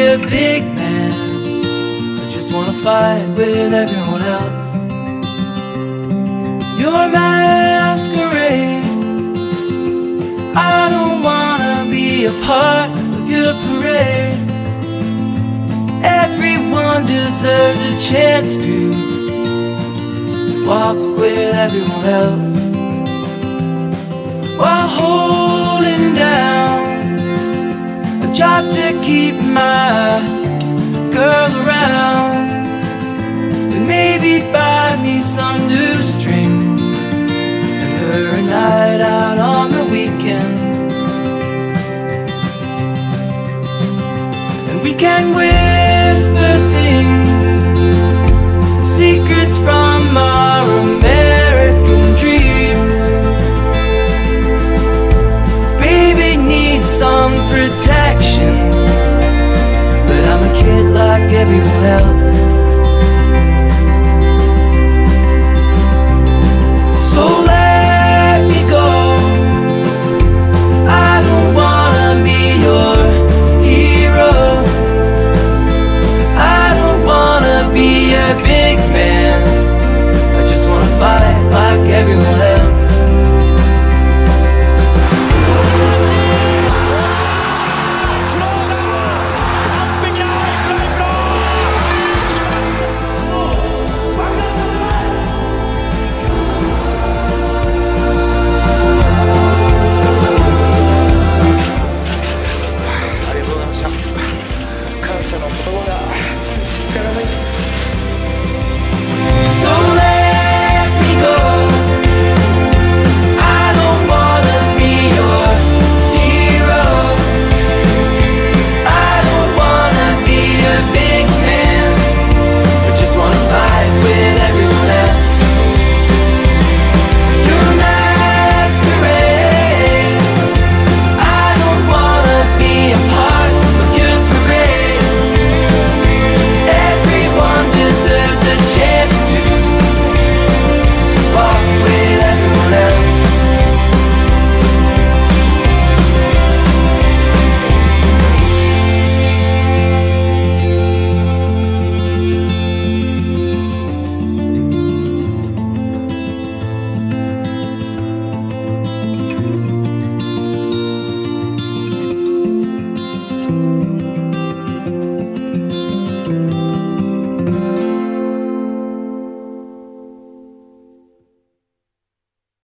a big man. I just wanna fight with everyone else. Your masquerade, I don't wanna be a part of your parade. Everyone deserves a chance to walk with everyone else, while holding down a job to keep my girl around, and maybe buy me some new strings and her a night out on the weekend. And we can whisper things, secrets from our American dreams. Baby needs some protection, but I'm a kid like everyone else. So let me go, I don't wanna be your hero. I don't wanna be a big man, I just wanna fight like everyone else.